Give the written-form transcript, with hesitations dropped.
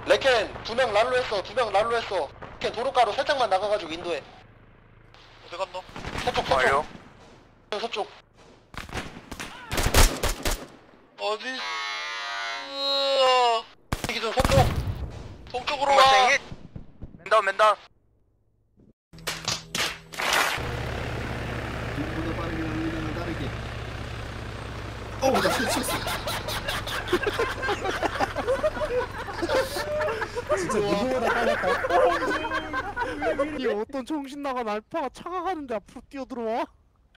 레켄 2명 랄로 했어. 2명 랄로 했어. 레켄 도로가로 살짝만 나가가지고 인도해. 어디 갔노? 서쪽 와요? 서쪽. 어디? 기준 서쪽. 동쪽으로 와. 히 맨다운 맨다운. 눈보다 빠르게 달리는 따르게. 나 실수했어. 진짜 누구보다 빨랐다. 이 어떤 정신 나간 알파가 차가 가는데 앞으로 뛰어들어와?